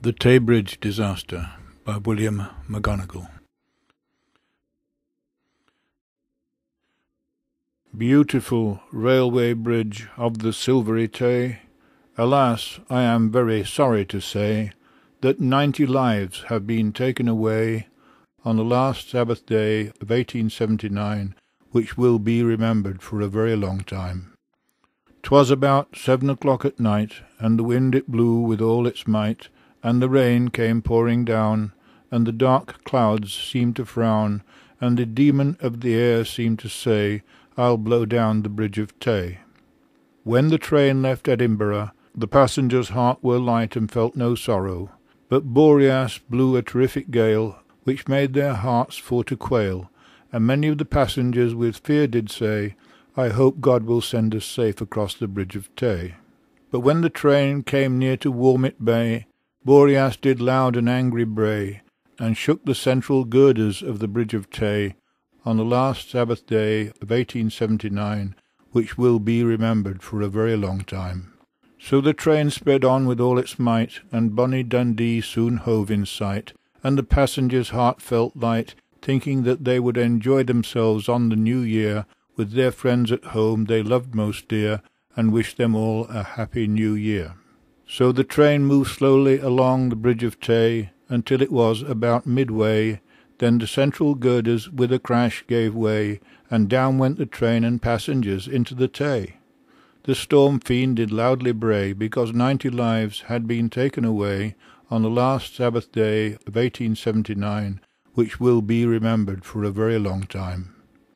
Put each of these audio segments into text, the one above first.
The Tay Bridge Disaster by William McGonagall. Beautiful railway bridge of the silvery Tay, alas, I am very sorry to say that 90 lives have been taken away on the last Sabbath day of 1879, which will be remembered for a very long time. 'Twas about 7 o'clock at night, and the wind it blew with all its might, and the rain came pouring down, and the dark clouds seemed to frown, and the demon of the air seemed to say, I'll blow down the bridge of Tay. When the train left Edinburgh, the passengers' hearts were light and felt no sorrow, but Boreas blew a terrific gale, which made their hearts for to quail, and many of the passengers with fear did say, I hope God will send us safe across the bridge of Tay. But when the train came near to Warmit Bay, Boreas did loud and angry bray, and shook the central girders of the bridge of Tay on the last Sabbath day of 1879, which will be remembered for a very long time. So the train sped on with all its might, and bonny Dundee soon hove in sight, and the passengers' heart felt light, thinking that they would enjoy themselves on the new year with their friends at home they loved most dear, and wish them all a happy new year. So the train moved slowly along the bridge of Tay until it was about midway. Then the central girders with a crash gave way, and down went the train and passengers into the Tay. The storm fiend did loudly bray, because 90 lives had been taken away on the last Sabbath day of 1879, which will be remembered for a very long time.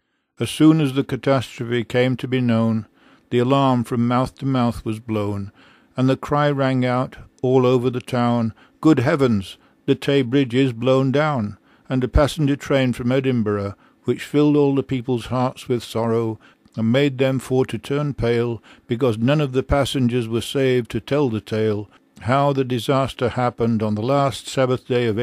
As soon as the catastrophe came to be known, the alarm from mouth to mouth was blown, and the cry rang out all over the town, Good heavens, the Tay Bridge is blown down, and a passenger train from Edinburgh, which filled all the people's hearts with sorrow, and made them for to turn pale, because none of the passengers were saved to tell the tale, how the disaster happened on the last Sabbath day of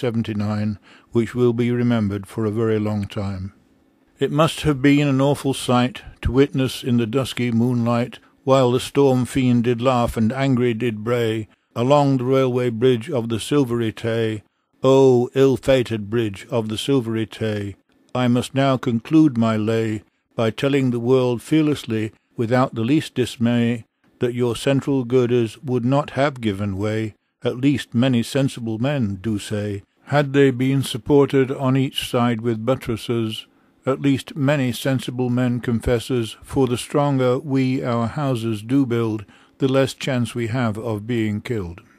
1879, which will be remembered for a very long time. It must have been an awful sight to witness in the dusky moonlight, while the storm fiend did laugh and angry did bray, along the railway bridge of the silvery Tay. O ill-fated bridge of the silvery Tay, I must now conclude my lay by telling the world fearlessly, without the least dismay, that your central girders would not have given way, at least many sensible men do say, had they been supported on each side with buttresses. At least many sensible men confesses, for the stronger we our houses do build, the less chance we have of being killed.